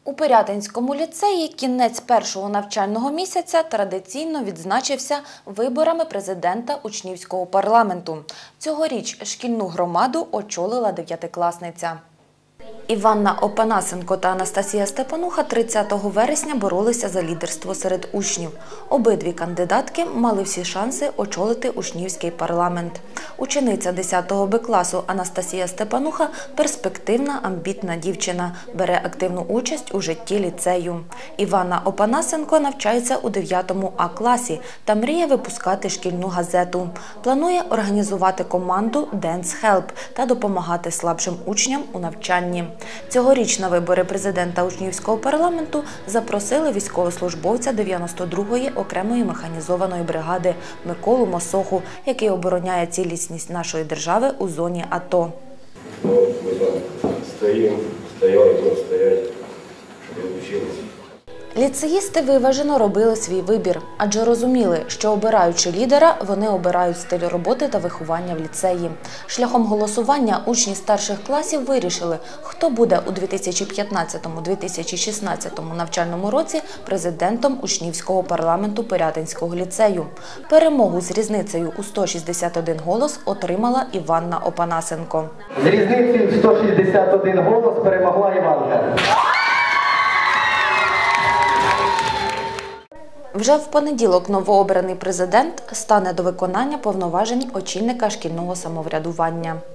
У Пирятинському ліцеї кінець першого навчального місяця традиційно відзначився виборами президента учнівського парламенту. Цьогоріч шкільну громаду очолила дев'ятикласниця. Іванна Опанасенко та Анастасія Степануха 30 вересня боролися за лідерство серед учнів. Обидві кандидатки мали всі шанси очолити учнівський парламент. Учениця 10 Б-класу Анастасія Степануха – перспективна, амбітна дівчина, бере активну участь у житті ліцею. Іванна Опанасенко навчається у 9 А-класі та мріє випускати шкільну газету. Планує організувати команду «Dance Help» та допомагати слабшим учням у навчанні. Цьогоріч на вибори президента учнівського парламенту запросили військовослужбовця 92-ї окремої механізованої бригади Миколу Мосоху, який обороняє цілісність нашої держави у зоні АТО. Ми стояли, будемо стояти, щоб вчилися. Ліцеїсти виважено робили свій вибір, адже розуміли, що обираючи лідера, вони обирають стиль роботи та виховання в ліцеї. Шляхом голосування учні старших класів вирішили, хто буде у 2015-2016 навчальному році президентом учнівського парламенту Пирятинського ліцею. Перемогу з різницею у 161 голос отримала Іванна Опанасенко. З різницею 161 голос перемогла Іванка. Вже в понеділок новообраний президент стане до виконання повноважень очільника шкільного самоврядування.